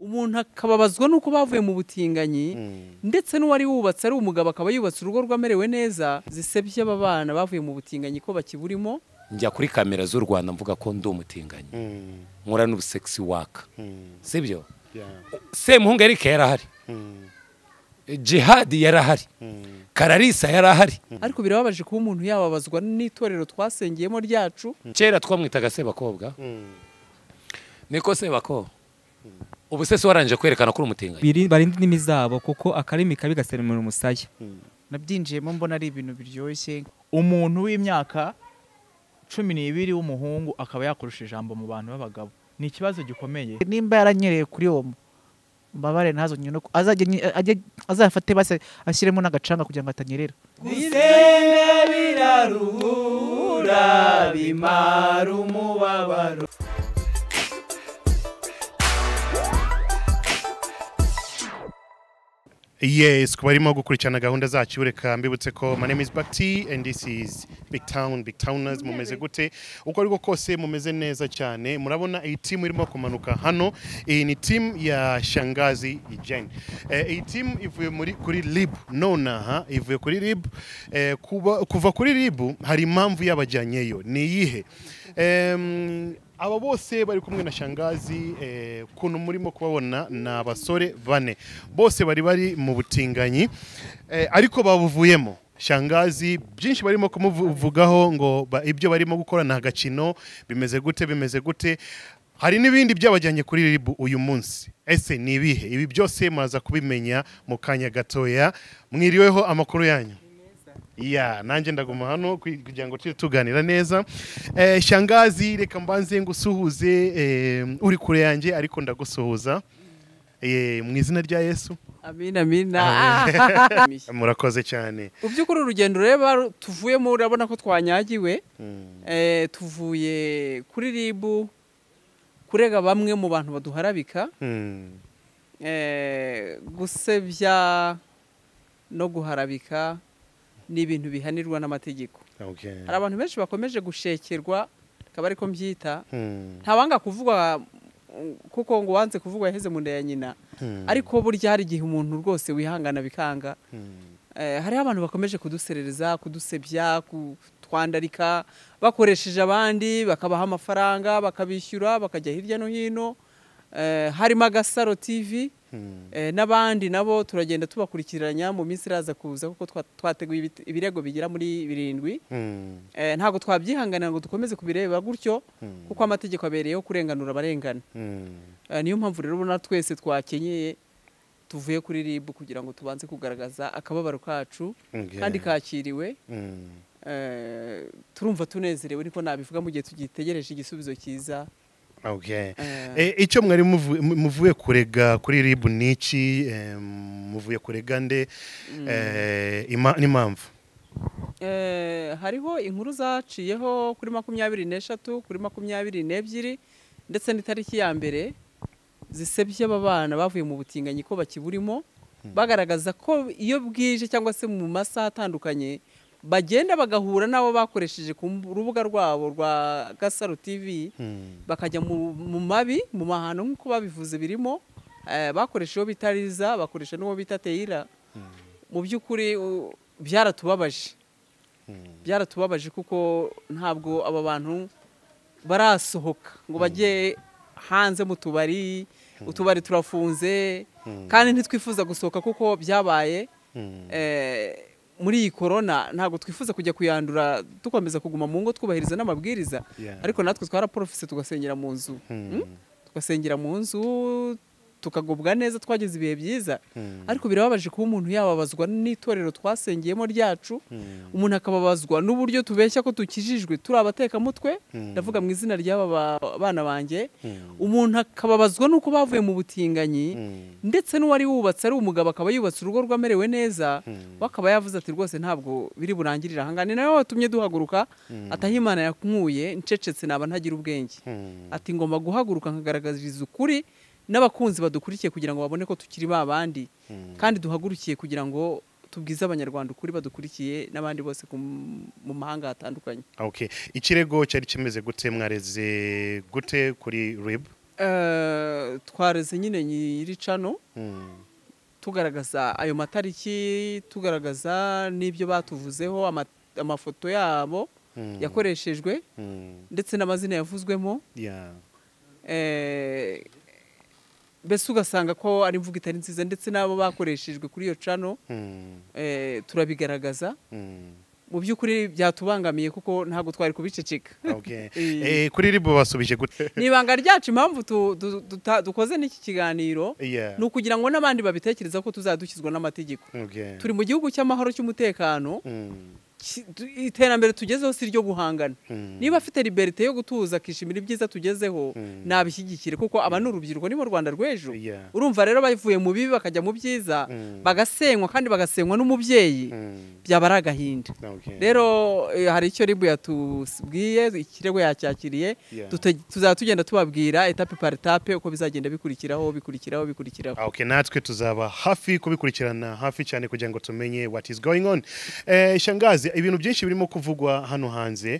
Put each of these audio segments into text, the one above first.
umuntu akababazwa nuko bavuye mu butinganyi ndetse n'uwari wubatse ari umugabo akaba yubatse urugo rwamerewe neza zisebye aba bana bavuye mu butinganyi ko bakiburimo. Njya kuri kamera z'u Rwanda mvuga ko ndi umutinganyi nkora n'ubusexy work sibyo Semuhungu Eric yarahari Djihad yarahari Kararisa yarahari ariko birababaje kuba umuntu yababazwa n'itorero twasengiyemo ryacu. Kera twamwitaga Sebakobwa niko Sebako ubu se waranje kwerekana ko umutinganyi barindi ndimi zabo kuko akarimi kabi gaseremera umusaya. Nabyinjiyemo mbona ari ibintu biryoshye. Umuntu w'imyaka 12 w'umuhungu akaba yakurusha ijambo mu bantu b'abagabo ni ikibazo gikomeye. Nimba yaranyereye kuri uwo mbabare ntazo nyine azafate base ashyiremo n'agacanga kugira ngo atanyerera. Gusenga biraruhura bimara umubabaro. Yes, kubarimo gukurikirana gahunda zacu reka mbibutse ko my name is Bakti and this is BigTown. BigTowners mumeze gute uko ariko kose mumeze neza cyane. Murabona iyi team irimo kumanuka hano, iyi ni team ya Shangazi Jane. Iyi team ivuye kuri Lib nonaha ivuye kuri Lib. Kuva kuri Lib hari impamvu yabajyanyeyo ni yihe. Aba bose bari kumwe na Shangazi kuntu murimo kubabona na abasore bane bose bari mu butinganyi ariko babuvuyemo. Shangazi byinshi barimo kumuvugaho ngo ibyo barimo gukora na gacino bimeze gute hari n'ibindi byabajyanye kuri Lib uyu munsi. Ese ni ibihe ibi byose maza kubimenya mu kanya gatoya. Mwiriweho amakuru yanyu? Nanjye ndaguma hano kugira ngo tuganira neza. Shangazi reka mbanze ngusuhuze uri kure yanjye ariko ndagusuhuza mu izina rya Yesu. Amina. Murakoze cyane. Ubyukuri urugendo reba tuvuyemo urabona ko twanyagiwe. Tuvuye kuri Lib kurega bamwe mu bantu baduharabika. Gusebya no guharabika ni ibintu bihanirwa n'amategeko. Hari abantu benshi bakomeje gushekerwa akaba ariko mbyita ntabanga kuvuga kuko ngo wanze kuvuga yaheze mu nda ya nyina ariko burya hari igihe umuntu rwose wihangana bikanga. Hari abantu bakomeje kuduserereza kudusebya kutwandarika bakoresheje abandi bakabaha amafaranga bakabishyura bakajya hirya no hino. Harimo Agasaro TV n'abandi nabo turagenda tubakurikiranya mu minsi iraza kuza kuko twateguye ibirego bigira muri 7. Ntago twabyihanganira ngo dukomeze kubireba gutyo kuko amategeko abereyeho kurenganura abarengana. Niyo mpamvu rero ubona twese twakenyeye tuvuye kuri Lib kugira ngo tubanze kugaragaza akababaro kacu kandi kakiriwe. Turumva tunezerewe niko nabivuga mu gihe tugitegereje igisubizo cyiza. Icyo mwari muvuye kurega kuri Lib niki muvuye kurega nde n'impamvu? Hariho inkuru zaciyeho kuri 23 kuri 22 ndetse n'itariki ya mbere zisebye aba bana bavuye mu butinganyi ko bakiburimo bagaragaza ko iyo bwije cyangwa se mu masaha atandukanye bagenda bagahura nabo bakoresheje ku rubuga rwabo rwa Gasaro TV bakajya mu mabi mu mahano nk'uko babivuze birimo bakoresha iyo bitariza bakoresha n'uwo bita Teira. Mu by'ukuri byaratubabaje kuko ntabwo aba bantu barasohoka ngo bajye hanze mu tubari. Utubari turafunze kandi ntitwifuza gusohoka kuko byabaye muri iyi corona ntago twifuza kujya kuyandura dukomeza kuguma mu ngo twubahiriza n'amabwiriza ariko natwe twaraprofise tugasengera mu nzu tukagubwa neza twagize ibihe byiza ariko birababaje kuba umuntu yababazwa n'itorero twasengiyemo ryacu umuntu akababazwa n'uburyo tubeshya ko tukijijwe turi abateka mutwe ndavuga mu izina ry'aba bana banjye umuntu akababazwa nuko bavuye mu butinganyi ndetse n'uwari wubatse ari umugabo akaba yubatse urugo rwamerewe neza wakaba yavuze ati rwose ntabwo biri burangirira hangane nawe watumye duhaguruka atahimana yakunkuye ncecetse naba ntagira ubwenge ati ngomba guhaguruka nkagaragariza ukuri n'abakunzi badukurikiye kugira ngo babone ko tukiri babandi kandi duhagurukiye kugira ngo tubwize abanyarwanda ukuri badukurikiye n'abandi bose mu mahanga hatandukanye. Ikirego cyari kimeze gute mwareze gute kuri Lib? twareze nyine nyiri cano tugaragaza ayo matariki tugaragaza n'ibyo batuvuzeho amafoto yabo yakoreshejwe ndetse n'amazina yavuzwemo mbese ugasanga ko ari imvugo itari nziza ndetse n'abo bakoreshejwe kuri iyo cano turabigaragaza mu by'ukuri byatubangamiye kuko ntabwo twari kubiceceka kuri ribu basubije gute ni ibanga ryacu impamvu dukoze n'iki kiganiro ni ukugira ngo n'abandi babitekereza ko tuzadukizwa n'amategeko turi mu gihugu cy'amahoro cy'umutekano iterambere tugezeho si ryo guhangana niba afite liberite yo gutuza akishimira ibyiza tugezeho nabishyigikire kuko aba ni urubyiruko nibo Rwanda rw'ejo urumva rero bavuye mu bibi bakajya mu byiza bagasenywa kandi bagasenywa n'umubyeyi byaba ari agahinda rero hari icyo ribu yatubwiye ikirego yacyakiriye tuzaba tugenda tubabwira etape par etape uko bizagenda bikurikiraho natwe tuzaba hafi kubikurikirana hafi cyane kugira ngo tumenye what is going on. Shangazi, ibintu byinshi birimo kuvugwa hano hanze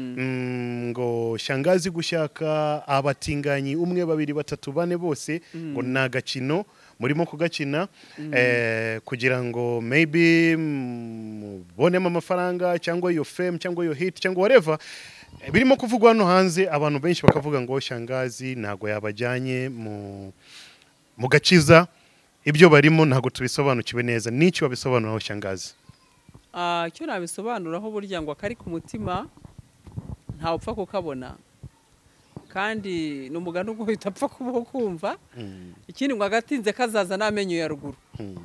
ngo shangazi gushaka abatinganyi 1 2 3 4 bose ngo nagakino murimo kugakina kugira ngo maybe mubonemo amafaranga cyangwa iyo fame cyangwa iyo hit cyangwa whatever birimo kuvugwa hano hanze. Abantu benshi bakavuga ngo shangazi ntago yabajyanye mu gakiza, ibyo barimo ntago tubisobanukiwe neza. N'icyo babisobanuraho shangazi? Icyo nabisobanuraho burya ngo akari ku mutima ntawe upfa kukabona kandi n'umugani ubwo utapfa kumva. Ikindi ngo agatinze kazaza n'amenyo ya ruguru.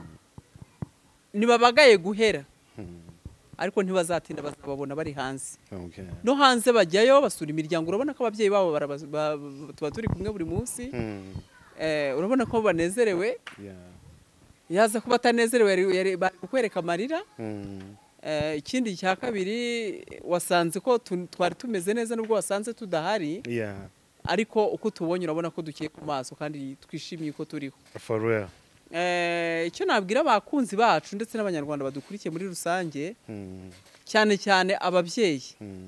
Nibabagaye guhera ariko ntibazatinda bazababona bari hanze. No hanze bajyayo basura imiryango, urabona ko ababyeyi babo tuba turi kumwe buri munsi. Urabona ko banezerewe. Yaza kuba atanezerewe bari kukwereka amarira. Ikindi cya kabiri wasanze ko twari tumeze neza nubwo wasanze tudahari. Ariko uko tubonye urabona ko dukiye ku maso kandi twishimiye ko turiho. For real. Icyo nabwira abakunzi bacu ndetse n'abanyarwanda badukurikiye muri rusange cyane cyane ababyeyi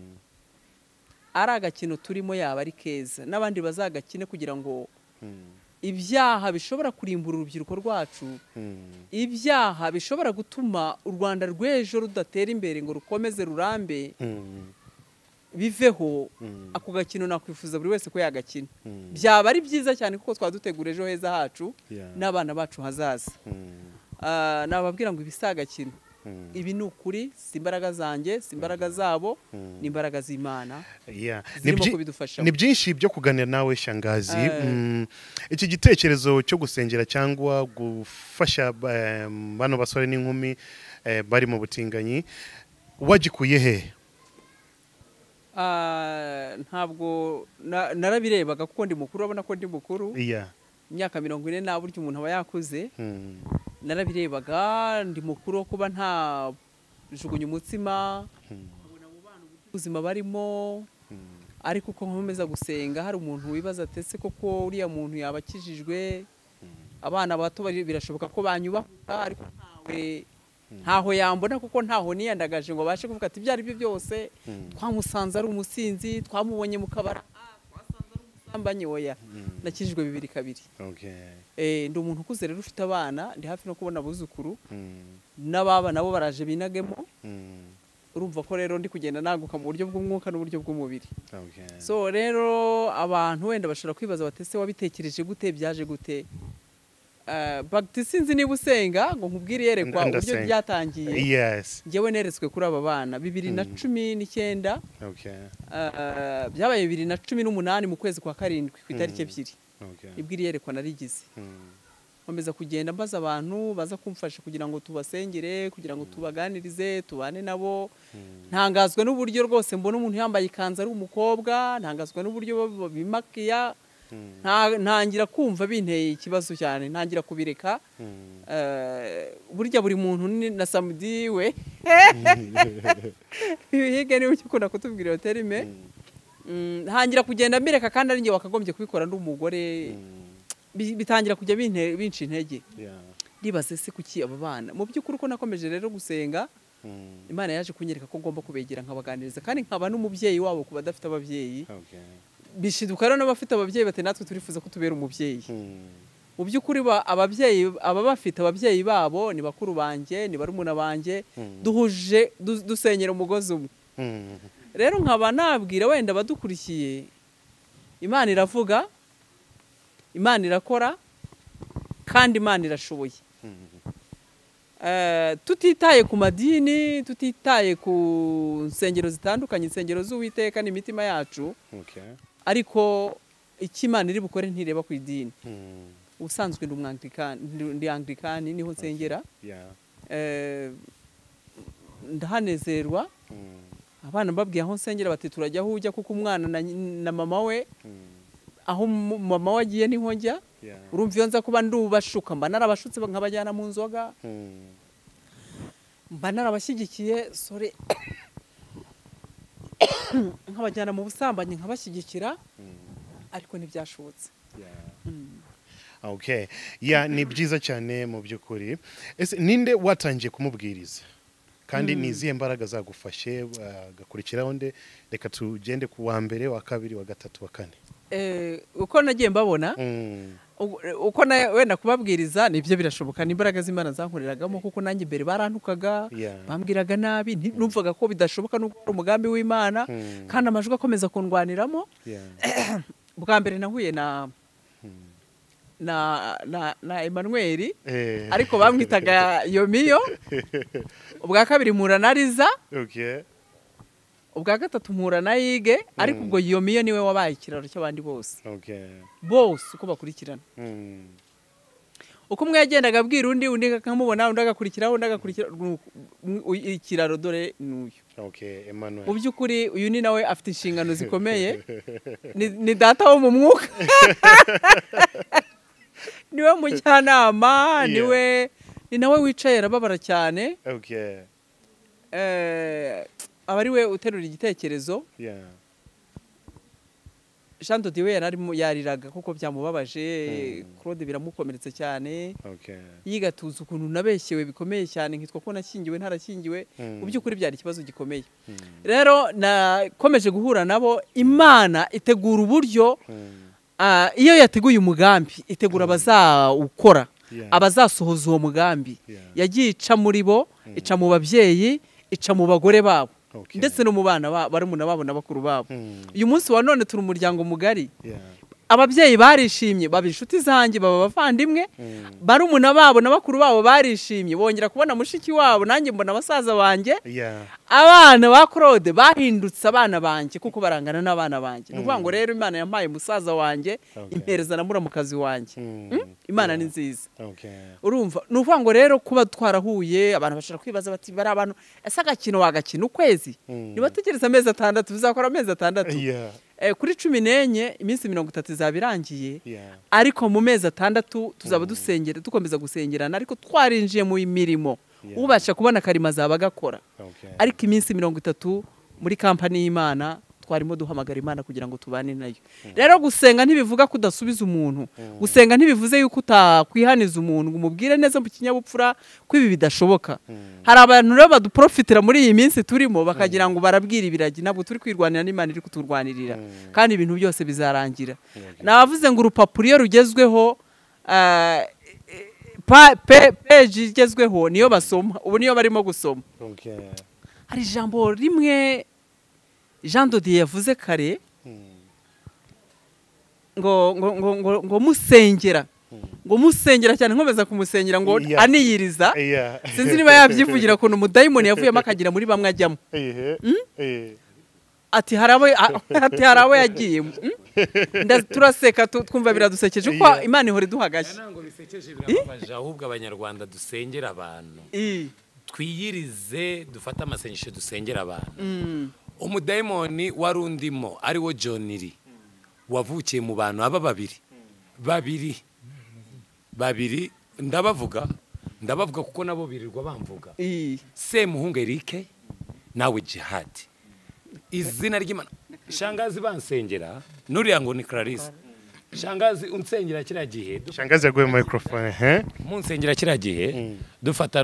ari agakino turimo yaba ari keza n'abandi bazagakine kugira ngo ibyaha bishobora kurimbura urubyiruko rwacu, ibyaha bishobora gutuma u Rwanda rw'ejo rudatera imbere ngo rukomeze rurambe biveho. Ako gakino nakwifuza buri wese ko yagakina. Byaba ari byiza cyane kuko twadutegura ejo heza hacu n'abana bacu hazaza. Nababwira ngo ibisagakino ibi ni ukuri, si imbaraga zanjye, si imbaraga zabo, ni imbaraga z'Imana zirimo kubidufasha. Ni byinshi byo kuganira nawe shangazi. Iki gitekerezo cyo gusengera cyangwa gufasha bano basore n'inkumi bari mu butinganyi wagikuye he? Ntabwo narabirebaga kuko ndi mukuru, urabona ko ndi mukuru. Imyaka 40 na buryo umuntu aba yakuze. Narabirebaga ndi mukuru kuba nta jugunya umutsima ubuzima barimo. Ariko uko nkomeza gusenga hari umuntu wibaza atese koko uriya muntu yabakijijwe. Abana bato birashoboka ko banyubahuka ariko ntaho yambona kuko ntaho niyandagaje ngo bashe kuvuga ati byari byo byose twamusanze ari umusinzi, twamubonye mu kabara, twasanze ari umusambanyi. Oya, nakijijwe 2 kabiri. Ndi umuntu ukuze rero ufite abana, ndi hafi no kubona abuzukuru n'ababa nabo baraje binagemo. Urumva ko rero ndi kugenda naguka mu buryo bw'umwuka n'uburyo bw'umubiri. So rero abantu wenda bashobora kwibaza batese wabitekereje gute, byaje gute? Sinzi niba usenga ngo nkubwire yerekwa uburyo byatangiye. Njyewe neretswe kuri aba bana 2019. Byabaye 2018 mu kwezi kwa 7 ku itariki 2. Ibwiri yerekwa narigize. Nkomeza kugenda mbaza abantu baza kumfasha kugira ngo tubasengere, kugira ngo tubaganirize, tubane nabo. Ntangazwe n'uburyo rwose mbona umuntu yambaye ikanzu ari umukobwa, ntangazwe n'uburyo bimakiya. Ntangira kumva binteye ikibazo cyane, ntangira kubireka. Burya buri muntu na samedi we hige ni uko ukunda kutubwira terime. Ntangira kugenda mbireka kandi ari nge wakagombye kubikora ndi umugore. Bitangira kujya binci intege. Ndibaze se kuki aba bana mu by'ukuri uko nakomeje rero gusenga Imana yaje kunyereka ko ngomba kubegera nkabaganiriza kandi nkaba n'umubyeyi wabo kuba badafite ababyeyi. bishiduka rero n'abafite ababyeyi bati natwe turifuza ko tubera umubyeyi mu by'ukuri ababyeyi bafite ababyeyi babo ni bakuru banjye ni barumuna banjye duhuje dusenyera umugozi umwe rero nkaba nabwira wenda badukurikiye Imana iravuga Imana irakora kandi Imana irashoboye tutitaye ku madini tutitaye ku nsengero zitandukanye insengero z'Uwiteka n'imitima yacu ariko icyo Imana iri bukore ntireba ku idini ubusanzwe ndi Anglikani niho nsengera ndahanezerwa abana mbabwiye aho nsengera bati turajya aho ujya kuko umwana na mama we aho mama we agiye niho njya urumva iyo nza kuba ndubashuka mba narabashutse nkabajyana mu nzoga mba narabashyigikiye sore nkabajyana mu busambanyi nkabashyigikira ariko ntibyashobotse okay ni byiza cyane mu by'ukuri ese ninde watangiye kumubwiriza kandi niziye mbaraga zagufashe gakurikiraho nde reka tugende ku wa mbere wa kabiri wa gatatu wa kane uko nagiye mbabona uko wenda kubabwiriza nibyo birashoboka n'imbaraga z'Imana zankoreragamo kuko nanjye imbere barantukaga bambwiraga nabi numvaga ko bidashoboka n'uko umugambi w'Imana kandi amajwi akomeza kundwaniramo bwa mbere nahuye na Emmanuel ariko bamwitaga Yomiyo ubwa kabiri mpura na Riza ubwa gatatu mpura na Yige ariko ubwo Yomiyo niwe wabaye ikiraro cy'abandi bose bose uko bakurikirana uko umwe yagendaga abwira undi akamubona undi agakurikiraho undi agakurikira ikiraro dore n'uyu Emmanuel mu by'ukuri uyu ni nawe afite inshingano zikomeye ni data wo mu mwuka niwe mujyanama ni nawe wicaye arababara cyane aba ari we uterura igitekerezo Jean de Dieu yariraga kuko byamubabaje Claude biramukomeretsa cyane yigatuza ukuntu nabeshyewe bikomeye cyane nkitwa ko nashyingiwe ntarakingiwe mu by'ukuri byari ikibazo gikomeye rero nakomeje guhura nabo Imana itegura uburyo iyo yateguye umugambi itegura abazawukora abazasohoza uwo mugambi yagiye ica muri bo ica mu babyeyi ica mu bagore babo ndetse no mu bana barumuna babo na bakuru babo uyu munsi wa none turi umuryango mugari ababyeyi barishimye baba inshuti zanjye baba bavandimwe barumuna babo na bakuru babo barishimye bongera kubona mushiki wabo nanjye mbona abasaza banjye abana ba Claude bahindutse abana banjye kuko barangana n'abana banjye nuvuga ngo rero Imana yampaye musaza wanjye impereza na muramukazi wanjye Imana ni nziza urumva nuvuga ngo rero kuba twarahuye abantu bashaka kwibaza bati bari abantu ese agakino wagakina ukwezi nibategereza amezi 6 bizakora amezi 6 kuri 14 iminsi 30 zabirangiye ariko mu mezi 6 tuzaba dusengera dukomeza gusengerana ariko twarinjiye mu mirimo ubasha kubona karima zabagakora ariko iminsi 30 muri kampani y'Imana twarimo duhamagara Imana kugira ngo tubane nayo rero gusenga ntibivuga kudasubiza umuntu gusenga ntibivuze yuko utakwihaniza umuntu umubwire neza mu kinyabupfura ko ibi bidashoboka hari abantu rero baduprofitira muri iyi minsi turimo bakagira ngo barabwira ibiragi nabwo turi kwirwanira n'Imana iri kuturwanirira kandi ibintu byose bizarangira navuze ngo urupapuro iyo rugezweho page igezweho niyo basoma ubu niyo barimo gusoma hari ijambo rimwe Jean de Dieu yavuze kare ngo musengera cyane nkomeza kumusengera ngo aniyiriza sinzi niba yabyivugira ko umudayimoni yavuyemo akagira muri bamwe ajyamo ati harabo yagiye turaseka twumva biradusekeje uko Imana ihora iduhagaje ntabwo bisekeje birababaje ahubwo abanyarwanda dusengera abantu twiyirize dufata amasengesho dusengera abantu umudayimoni warundimo ari wo Joniri wavukiye mu bantu aba babiri ndabavuga kuko nabo birirwa bamvuga Semuhungu Eric nawe Djihad izina ry'Imana shangazi bansengera nuriya ngo ni Clarisse shangazi unsengera kira gihe shangazi yaguye microphone munsengera kira gihe dufata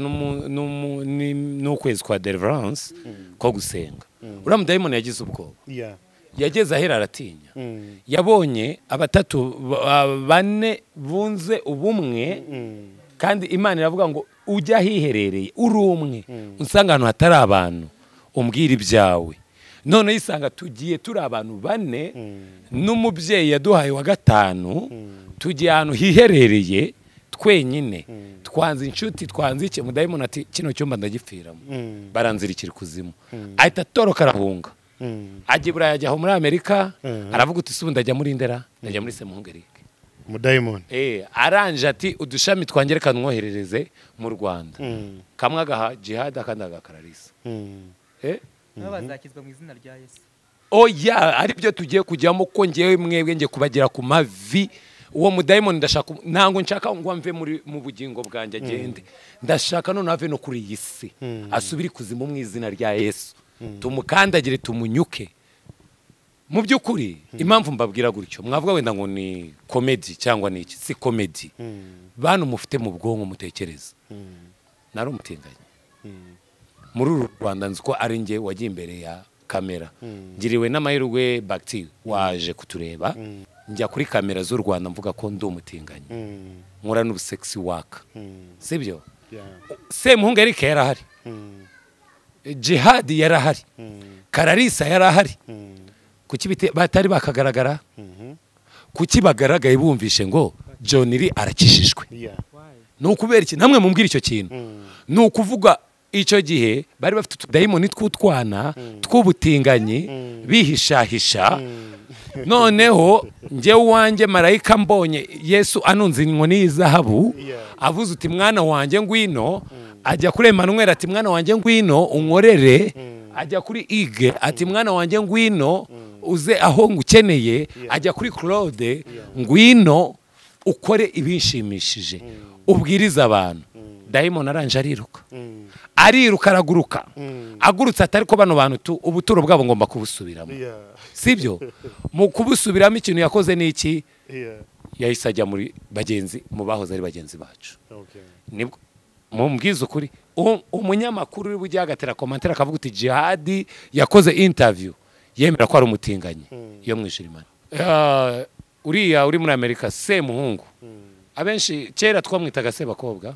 n'ukwezi kwa deliverance ko gusenga uriya mudayimoni yagize ubwoba yageze ahera aratinya yabonye abatatu bane bunze ubumwe kandi Imana iravuga ngo ujya hiherereye uri umwe usanga ahantu hatari abantu umbwira ibyawe none yisanga tugiye turi abantu bane n'umubyeyi yaduhaye wa gatanu tugiye ahantu hiherereye twenyine twanze inshuti twanze iki mudayimoni ati kino cyumba ndagipfiramo baranzirikira kuzimu ahita atoroka arahunga ajya Burayi ajya aho muri Amerika aravuga uti subu ndajya muri Ndera ndajya muri Semuhungu mudayimoni aranje ati udushami twangereka nwoherereze mu Rwanda kamwe agaha Djihad akandi agakararisa nabo bazakizwa mu izina rya Yesu oya ari byo tugiye kujyamo ko ngewe mwebwe nge kubagira ku mavi uwo mudayimoni ndashaka ntango nshaka ngo mve mu bugingo bwanjye agende ndashaka none ave no kuri iyi si asubire kuzimu mu izina rya Yesu tumukandagire tumunyuke mu by'ukuri impamvu mbabwira gutyo mwavuga wenda ngo ni comedy cyangwa ni iki si comedy bantu mufite mu bwonko mutekereza nari umutinganyi muri uru Rwanda nzi ko ari nge wagiye imbere ya kamera ngiriwe n'amahirwe BigTown waje kutureba njya kuri kamera z'u Rwanda mvuga ko ndi umutinganyi nkora n'ubusexy waka sibyo Semuhungu yarahari Djihad yarahari kararisa yarahari kuki batari bakagaragara kuki bagaragaye bumvishe ngo Joniri arakishijwe n'ukubera iki namwe mumbwira icyo kintu n'ukuvuga icyo gihe bari bafite utudayimoni tw'utwana tw'ubutinganyi bihishahisha noneho njyewe uwanjye marayika mbonye Yesu anunze inkoni y'izahabu avuze uti mwana wanjye ngwino ajya kuri Emmanuel ati mwana wanjye ngwino unkorere ajya kuri Ige ati mwana wanjye ngwino uze aho ngukeneye ajya kuri Claude ngwino ukore ibinshimishije ubwiriza abantu dayimoni aranje ariruka araguruka agurutse atari ko bano bantu ubuturo bwabo ngomba kubusubiramo sibyo mu kubusubiramo ikintu yakoze n'iki yahise ajya muri bagenzi mu bahoze ari bagenzi bacu nibwo mumbwiza ukuri umunyamakuru uri bujya agatera commentaire akavuga uti Djihad yakoze interview yemera ko ari umutinganyi yo mwishirimana uriya uri muri Amerika Semuhungu abenshi kera twamwitaga Sebakobwa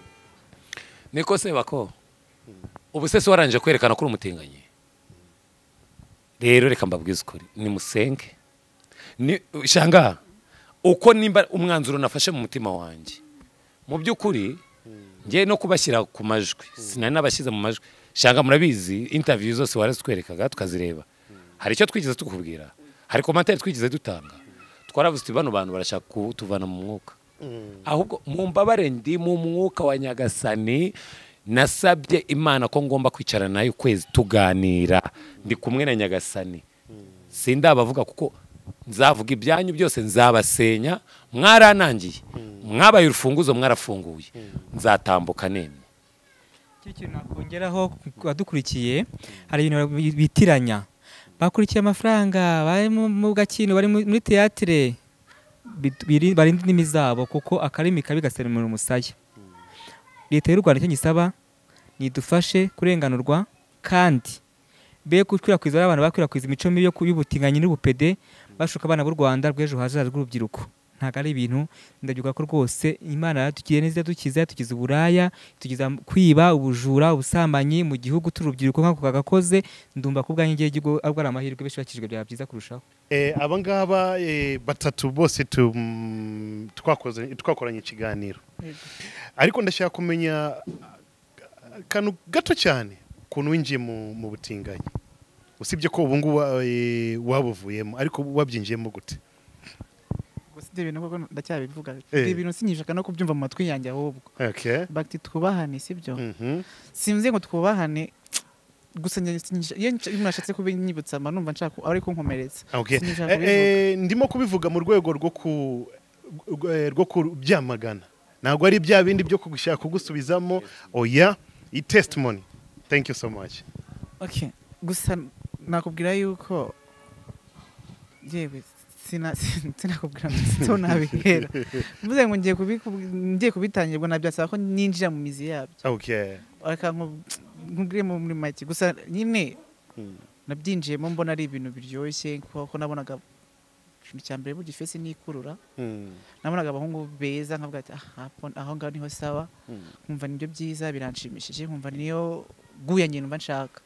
niko Sebako ubu se waranje kwerekana ko uri umutinganyi rero reka mbabwiza ukuri ni musenge ni shanga uko nimba umwanzuro nafashe mu mutima wanjye mu by'ukuri ngiye no kubashyira ku majwi sinari nabashyize mu majwi shanga murabizi interview zose warazitwerekaga tukazireba hari icyo twigeze tukubwira hari commentaire twigeze dutanga twaravuze uti bano bantu barashaka kutuvana mu mwuka ahubwo mumbabare ndi mu mwuka wa Nyagasani nasabye Imana ko ngomba kwicara nayo kwezi tuganira ndi kumwe na Nyagasani sindabavuga kuko nzavuga ibyanyu byose nzabasenya mwaranangiye mwabaye urufunguzo mwarafunguye nzatambuka nemye kintu nakongeraho adukurikiye hari ibintu bitiranya bakurikiye amafaranga bari mu gakino bari muri theatre barinda indimi zabo kuko akarimi kabi gaseremura umusaya leta y'u Rwanda icyo gisaba nidufashe kurenganurwa kandi be gukwirakwiza abantu bakwirakwiza imico mibi y'ubutinganyi n'ubupede bashuka abana b'u Rwanda rw'ejo hazaza rw'urubyiruko ntago ari ibintu ndabyuka ko rwose Imana yatugiye neza dukiza tugize uburaya tugiza kwiba ubujura ubusambanyi mu gihugu turubyiruko nk'ako kagakoze ndumva ko bwanjye igihe gigo arwara amahirwe benshi bakijwe bya byiza kurushaho abangaba batatu bose twakoranye ikiganiro ariko ndashaka kumenya kanu gato cyane kuntu winjiye mu butinganyi usibye ko ubu ngubu wabuvuyemo ariko wabyinjiyemo gute gusa ibintu koko ndacyabivuga ibintu sinyishaka no kubyumva mu matwi yanjye ahubwo bakti twubahane sibyo simze ngo twubahane gusa iyo mwashatse kubinyibutsa numva nshaka ari kunkomeretsa ndimo kubivuga mu rwego rwo kubyamagana ntabwo ari bya bindi byo kugushaka kugusubizamo oya i testimony thank you so much gusa nakubwira yuko yewe sinakubwira ngo nabihera mvuze ngo ngiye kubitangirwa nabyasaba ko ninjira mu mizi yabyo reka nkubwire muri make gusa nyine nabyinjiyemo mbona ari ibintu biryoshye kuko nabonaga ikintu cya mbere burya ifesi nikurura nabonaga abahungu beza nkavuga ati aho ngaho niho sawa nkumva nibyo byiza biranshimishije nkumva niyo guya nyine mba nshaka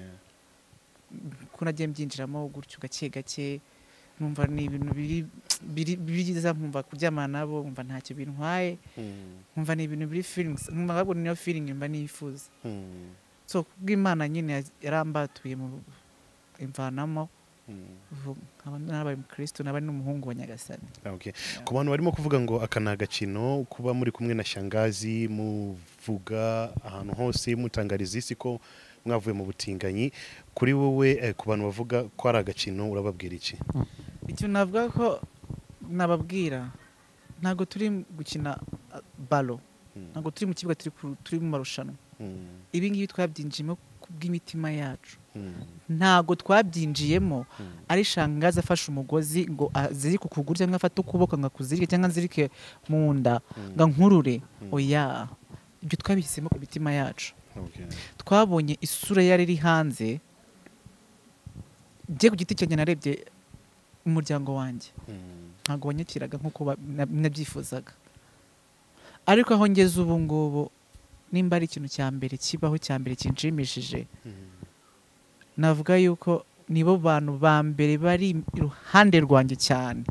ko nagiye mbyinjiramo gutyo gake gake nkumva ni ibintu biri byiza nkumva kuryamana nabo nkumva ntacyo bintwaye nkumva ni ibintu biri feelings nkumva ahubwo niyo feeling mba nifuza so kubw'Imana nyine yarambatuye mu imvanamo nabaye umukristo nabaye n'umuhungu wa Nyagasani. Ku bantu barimo kuvuga ngo aka ni agakino kuba muri kumwe na shangazi muvuga ahantu hose mutangariza isi ko mwavuye mu butinganyi, kuri wowe ku bantu bavuga ko ari agakino urababwira iki? Icyo navuga ko nababwira ntago turi gukina balo, ntago turi mu kibuga turi mu marushanwa. Ibi ngibi twabyinjiyemo kubw'imitima yacu, ntago twabyinjiyemo ari shangazi afashe umugozi ngo azirike ukuguru cyangwa afate ukuboko ngo akuzirike cyangwa nzirike mu nda ngo nkurure. Oya, ibyo twabihisemo ku mitima yacu. Twabonye isura yari iri hanze, bye ku giti cyanjye narebye umuryango wanjye ntago wanyakiraga nk'uko nabyifuzaga, ariko aho ngeze ubu ngubu nimba ari ikintu cya mbere kibaho cya mbere kinshimishije, navuga yuko nibo bantu ba mbere bari iruhande rwanjye cyane,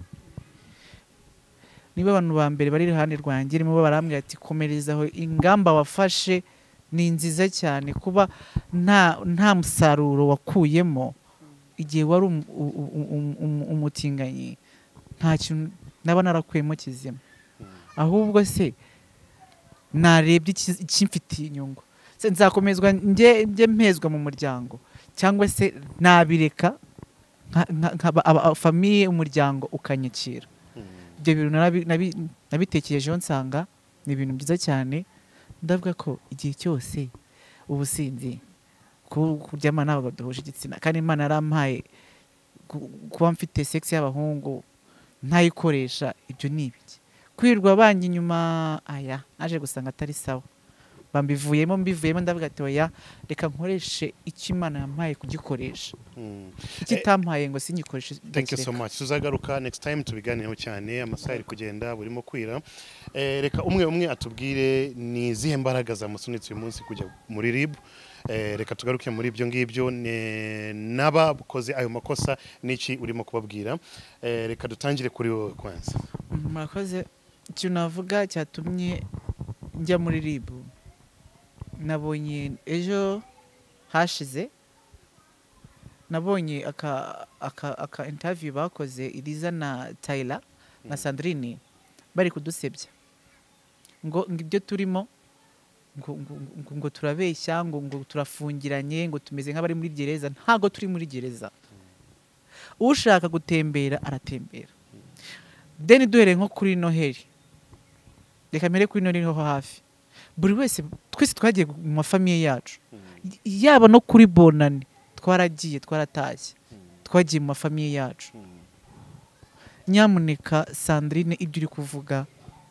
nibo bantu ba mbere bari iruhande rwanjye nibo barambwira ati komerezaho ingamba wafashe ni nziza cyane, kuba nta musaruro wakuyemo igihe wari umutinganyi nta kintu naba narakuyemo kizima, ahubwo se narebye ikimfitiye inyungu, se nzakomezwa njye mpezwa mu muryango cyangwa se nabireka famiye umuryango ukanyakira. Ibyo bintu nabitekerejeho nsanga ni ibintu byiza cyane, ndavuga ko igihe cyose ubusinzi kuryamana n'abagabo duhuje igitsina kandi Imana yarampaye kuba mfite sex y'abahungu ntayikoresha, ibyo ni ibiki kwirwa banjye inyuma aya naje gusanga atari sawa, mbivuyemo ndavuga ati oya reka nkoreshe icyo Imana yampaye kugikoresha, ikitampaye ngo sinyikoreshe. Thank you so much. Tuzagaruka next time tubiganireho cyane, amasaha ari kugenda burimo kwira. Reka umwe atubwire ni zihe mbaraga zamusunitse uyu munsi kujya muri RIB. Reka tugaruke muri ibyo ngibyo n'abakoze ayo makosa n'iki urimo kubabwira. Reka dutangire kuri wowe kwanza. Murakoze. Icyo navuga cyatumye njya muri RIB, nabonye ejo hashize nabonye aka interview bakoze Iriza na Tyler na Sandrine bari kudusebya ngo ibyo turimo ngo turabeshya ngo turafungiranye ngo tumeze nk'abari muri gereza. Ntago turi muri gereza, ushaka gutembera aratembera. Deni duhere nko kuri Noheli, reka mere kuri Noheli ho hafi, buri wese twese twagiye mu mafamiye yacu, yaba no kuri Bonani twaragiye twaratashye, twagiye mu mafamiye yacu. Nyamuneka Sandrine, ibyo uri kuvuga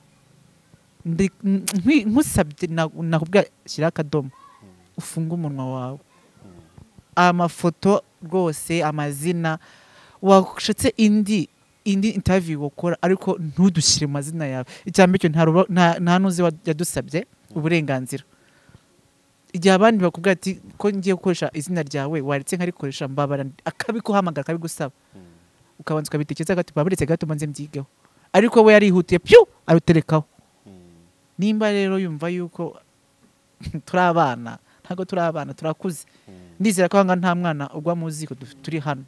nkusabye nakubwa shyira akadomo ufunga umunwa wawe. Amafoto rwose, amazina washatse indi interview wakora, ariko ntudushyire mu mazina yawe. Icyambere cyo nta nuzi yadusabye uburenganzira. Igihe abandi bakubwira ati ko ngiye gukoresha izina ryawe waretse nkarikoresha, mbabara akabikuhamagara akabigusaba, ukabanza ukabitekereza gato baburetse gato manze mbyigeho, ariko we yarihutiye pyu aruterekaho. Nimba rero yumva yuko turi abana, ntago turi abana, turakuze. Ndizera ko nta mwana ugwa mu ziko turi hano,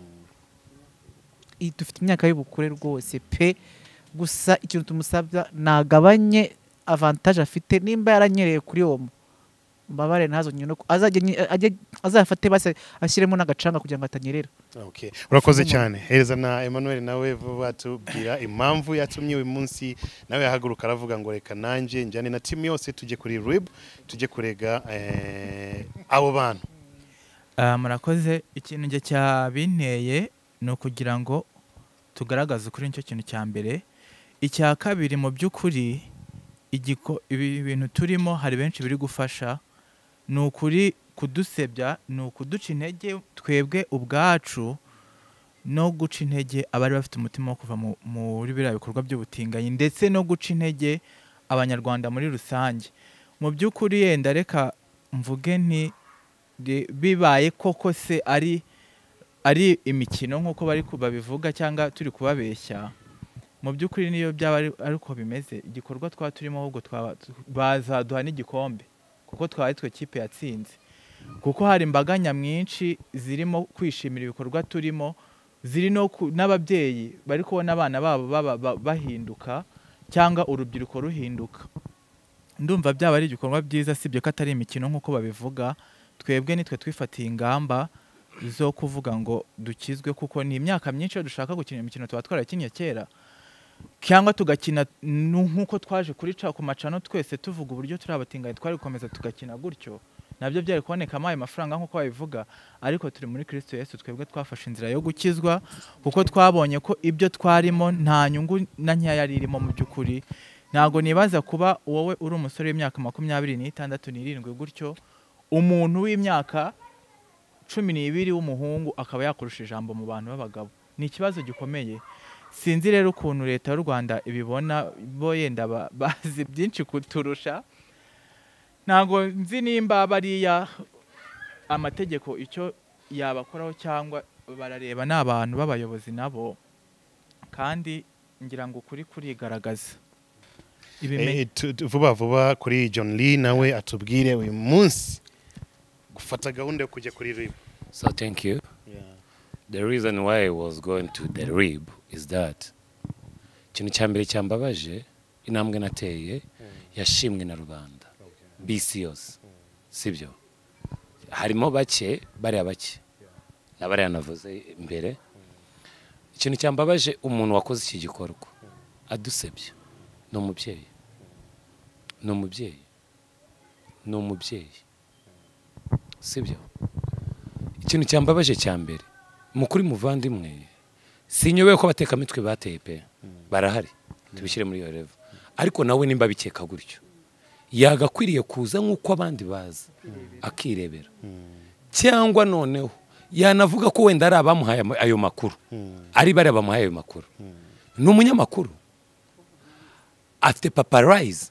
dufite imyaka y'ubukure rwose pe. Gusa ikintu tumusabya nagabanye avantage afite, nimba yaranyereye kuri omo mbabare ntazo nyino azafate base ashyiremo n'agacanga kugira ngo atanyerera. Okay, urakoze cyane. Hereza na Emmanuel nawe vuba tubwira impamvu yatumye uyu munsi nawe yahaguruka aravuga ngo reka nanjye njyane na team yose tujye kuri RIB tujye kurega abo bantu. Murakoze. Ikintu nge cyabinteye no kugira ngo tugaragaze kuri nicyo kintu cya mbere. Icya kabiri, mu by'ukuri ibi bintu turimo hari benshi biri gufasha, ni ukuri kudusebya ni ukuduca intege twebwe ubwacu no guca intege abari bafite umutima wo kuva muri biriya bikorwa by'ubutinganyi ndetse no guca intege abanyarwanda muri rusange. Mu by'ukuri yenda reka mvuge nti bibaye koko se ari imikino nk'uko bari babivuga cyangwa turi kubabeshya, mu by'ukuri niyo byaba ari uko bimeze, igikorwa twaba turimo ahubwo bazaduha n'igikombe kuko twaba twe kipe yatsinze, kuko hari imbaga nyamwinshi zirimo kwishimira ibikorwa turimo, ziri n'ababyeyi bari kubona abana babo bahinduka cyangwa urubyiruko ruhinduka. Ndumva byaba ari igikorwa byiza, sibyo ko atari imikino nk'uko babivuga. Twebwe nitwe twifatiye ingamba zo kuvuga ngo dukizwe, kuko ni imyaka myinshi dushaka gukina imikino tuba twarakinnye kera, cyangwa tugakina nk'uko twaje kuri ku macano twese tuvuga uburyo turi abatinganyi, twari gukomeza tugakina gutyo, nabyo byari kubonekamo ayo mafaranga nk'uko babivuga. Ariko turi muri Kristo Yesu, twebwe twafashe inzira yo gukizwa kuko twabonye ko ibyo twarimo nta nyungu na nkeya yari irimo. Mu by'ukuri ntabwo nibaza kuba wowe uri umusore w'imyaka 26 n'irindwi gutyo, umuntu w'imyaka 12 w'umuhungu akaba yakurusha ijambo mu bantu b'abagabo. Ni ikibazo gikomeye. Sinzi rero ukuntu leta y'u Rwanda ibibona, bo yenda bazi byinshi kuturusha. Ntabwo nzi nimba bariya amategeko icyo yabakoraho cyangwa barareba n'abantu b'abayobozi nabo, kandi ngira ngo kuri kurigaragaza. Vuba vuba kuri John Lee nawe atubwire uyu munsi gufata gahunda yo kujya kuri RIB. So thank you. The reason why I was going to the RIB is that ikintu cyambere cyambabaje, intambwe nateye yashimwe na rubanda bisi yose, sibyo? Harimo bake bari abake nabari yanavuze imbere. Ikintu cyambabaje, umuntu wakoze iki gikorwa adusebye no mubyeyi, sibyo? Ikintu cyambabaje cyambere, mukuri muvandimwe, sinyobewe ko bateka mitwe bateye pe, barahari, tubishyire muri iyo level. Ariko nawe nimba bikeka gutyo, yagakwiriye kuza nk'uko abandi baza akirebera, cyangwa noneho yanavuga ko wenda ari abamuhaye ayo makuru, ari bari abamuhaye ayo makuru. Ni umunyamakuru, afite paparazzi,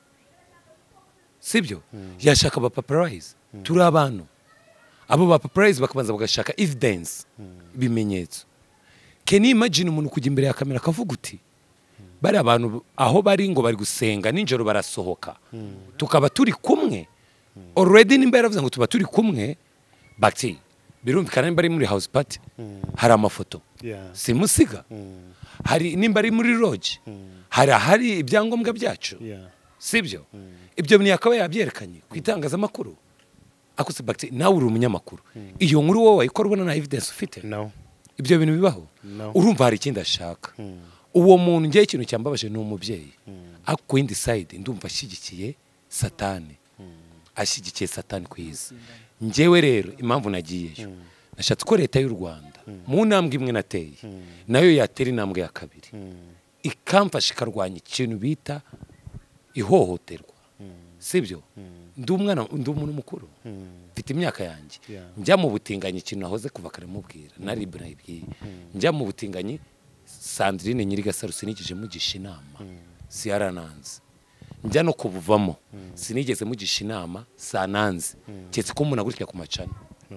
sibyo? Yashaka ba paparazzi, turi abantu. Abo ba paparazzi bakabanza bagashaka evidence, ibimenyetso. Can you imagine umuntu kujya imbere ya kamera akavuga uti bari abantu aho bari ngo bari gusenga ninjoro barasohoka, tukaba turi kumwe already? Nimba yaravuze ngo tuba turi kumwe, bati birumvikana nimba ari muri house party, hari amafoto simusiga, hari nimba ari muri lodge, hari ibyangombwa byacu, sibyo? Ibyo bintu yakaba yabyerekanye kwitangazamakuru. Akose bati nawe uri umunyamakuru, iyo nkuru wowe wayikora ubona na evidence ufite? No. Ibyo bintu bibaho? Urumva hari ikindi ashaka. Uwo muntu ngiye ikintu cyambabaje ni umubyeyi. Ako indi side ndumva ashyigikiye satani, ashyigikiye satani kwiza. Njyewe rero impamvu nagiyeyo, nashatse ko leta y'u Rwanda mu ntambwe imwe nateye nayo yatera intambwe ya kabiri, ikamfasha ikarwanya ikintu bita ihohoterwa, sibyo? Ndi umuntu mukuru, mfite imyaka yanjye, njya mu butinganyi, ikintu nahoze kuva kare mubwira na RIB nayibwiye, njya mu butinganyi. Sandrine Nyirigasaro sinigeze mugisha inama, siyarananze. Njya no kubuvamo, sinigeze mugisha inama, sananze, cyetse ko umuntu agurikira ku macana,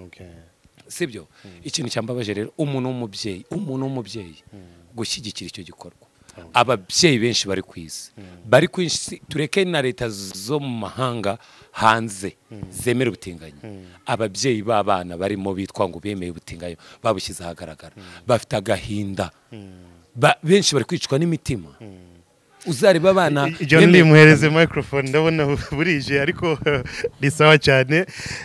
sibyo? Ikintu cyambabaje rero, umuntu w'umubyeyi gushyigikira icyo gikorwa. Ababyeyi benshi bari kwisi, bari kwinshi, tureke na leta zo mu mahanga hanze zemera ubutinganyi. Ababyeyi b'abana barimo bitwa ngo bemeye ubutinganyi babushyize ahagaragara, bafite agahinda, benshi bari kwicwa n'imitima. Uzareba abana. John Lee muhereze microphone, ndabona burije ariko ni sawa cyane.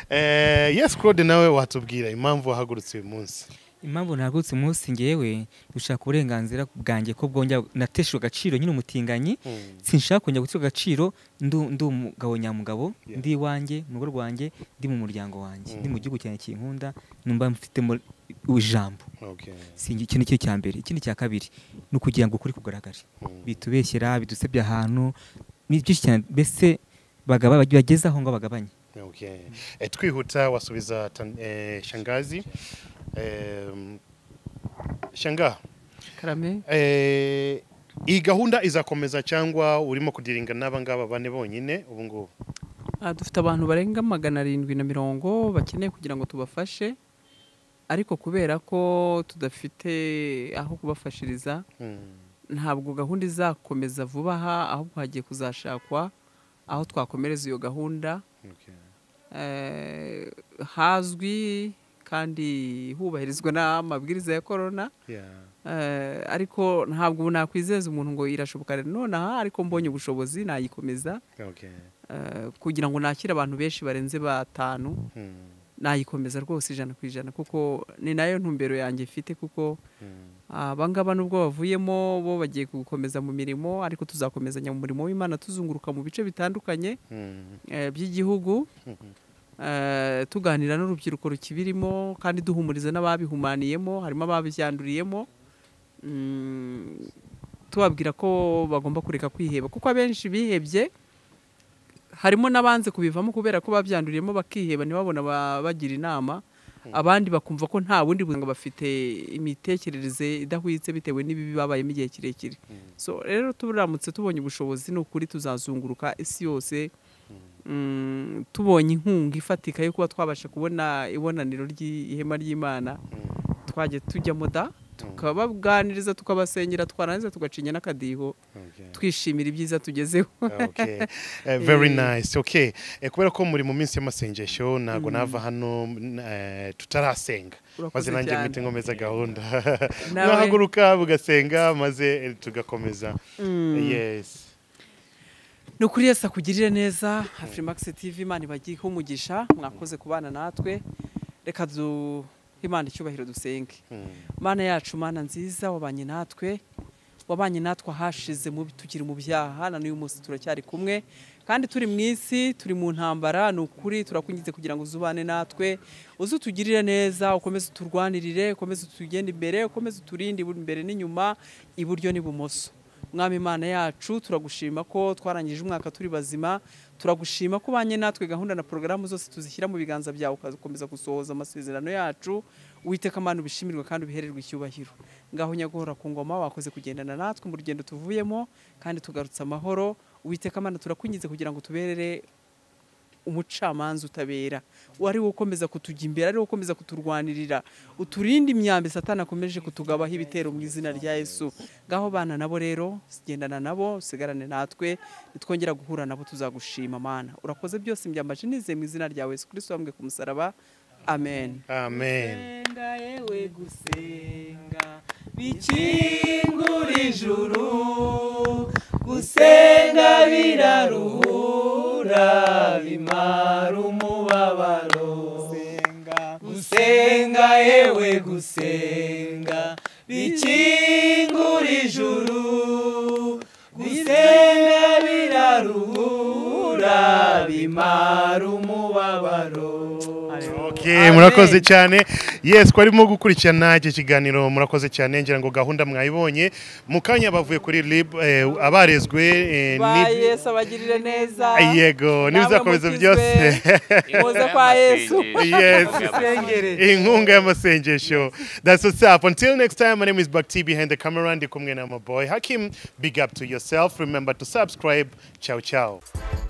Yes Claude, nawe watubwira impamvu wahagurutse uyu munsi? Impamvu nagutse umunsi ngewe gushaka uburenganzira bwanjye ko bwongera nateshwe agaciro, nyine umutinganyi. Sinshaka kongera guteshwa agaciro, ndi umugabo nyamugabo, ndi iwanjye mu rugo rwanjye, ndi mu muryango wanjye, ndi mu gihugu cyane kinkunda, numva mfite ijambo. Singi ikintu cyo cyambere. Ikindi cya kabiri ni ukugira ngo kuri kugaragara, bitubeshyera, bidusebya ahantu ni byinshi cyane, bese bagaba bagezaho ngo bagabanye. Okay. Twihuta wasubiza shangazi. Shanga. karame Iyi gahunda izakomeza cyangwa urimo kudiringa n'abangaba bane bonyine ubu ngubu? dufite abantu barenga 750 bakeneye kugira ngo tubafashe, ariko kubera ko tudafite aho kubafashiriza ntabwo gahunda izakomeza vuba aha, ahubwo hagiye kuzashakwa aho twakomereza iyo gahunda hazwi kandi hubahirizwa n'amabwiriza ya corona. Ariko ntabwo nakwizeza umuntu ngo irashoboka nonaha, ariko mbonye ubushobozi nayikomeza kugira ngo nakire abantu benshi barenze 5 nayikomeza rwose 100%, kuko ni nayo ntumbero yanjye ifite, kuko abangaba nubwo bavuyemo bo bagiye gukomeza mu mirimo, ariko tuzakomezanya mu murimo w'Imana tuzunguruka mu bice bitandukanye by'igihugu, tuganira n'urubyiruko rukibirimo kandi duhumuriza n'ababihumaniyemo, harimo ababyanduriyemo, tubabwira ko bagomba kureka kwiheba, kuko abenshi bihebye, harimo n'abanze kubivamo kubera ko babyanduriyemo bakiheba ntibabona bagira inama, abandi bakumva ko nta bundi buzima bafite, imitekerereze idahwitse bitewe n'ibibi babayemo igihe kirekire. So rero turamutse tubonye ubushobozi n'ukuri tuzazunguruka isi yose, tubonye inkunga ifatika yo kuba twabasha kubona ibonaniro ry'ihema ry'Imana, twaje tujyamo tukabaganiriza tukabasengera, twarangiza tugacinya n'akadiho twishimira ibyiza tugezeho. Very nice. Okay. Kubera ko muri mu minsi y'amasengesho ntago nava hano tutarasenga, maze nanjye mwite ngomeza gahunda nahaguruka bugasenga maze tugakomeza. Yes. Nukuri Yesu akugirire neza. Afrimax TV Imana ibagiye umugisha, mwakoze kubana natwe, reka Imana icyubahiro dusenge. Mana yacu, Mana nziza, wabanye natwe ahashize mu tukiri mu byaha, na n'uyu munsi turacyari kumwe kandi turi mu isi, turi mu ntambara. Nukuri turakungize kugira ngo uzubane natwe, uzutugirire neza, ukomeze turwanirire, ukomeze tugende imbere, ukomeze turinde imbere n'inyuma, iburyo n'ibumoso. Mwami Imana yacu, turagushima ko twarangije umwaka turi bazima, turagushima ko banye natwe gahunda na porogaramu zose tuzishyira mu biganza byawe, ukakomeza gusohoza amasezerano yacu. Uwiteka Mana ubishimirwe kandi ubihererwe icyubahiro. Ngaho nyaguhora ku ngoma, wakoze kugendana natwe mu rugendo tuvuyemo kandi tugarutse amahoro. Uwiteka Mana turakungize kugira ngo tuberere umucamanza utabera, wari ukomeza kutujya imbere, ari ukomeza kuturwanirira, uturinde imyambi Satani akomeje kutugabaho ibitero mu izina rya Yesu. Ngaho bana nabo rero, sigendana nabo, sigarane natwe, nitwongera guhura nabo tuzagushima Mana. Urakoze byose mbyambaje nize mu izina rya Yesu Kristo wambwe ku musaraba. Amen. Amen. Gusenga yewe gusenga bikingura ijuru, gusenga biraruhura bimara umubabaro, gusenga yewe gusenga bikingura ijuru, gusenga biraruhura bimara umubabaro. Okay, murakoze cyane. Yes, twarimo gukurikirana iki kiganiro, murakoze cyane. Ngira ngo gahunda mwayibonye mukanya bavuye kuri lib abarezwe Yesu abagirire neza. Yego, nibizakomeza byose muze kwa Yesu. Yes, inkunga y'amasengesho. That's what's up. Until next time, my name is BigTown behind the camera, and kumwe na my boy Hakim. Big up to yourself. Remember to subscribe. Ciao ciao.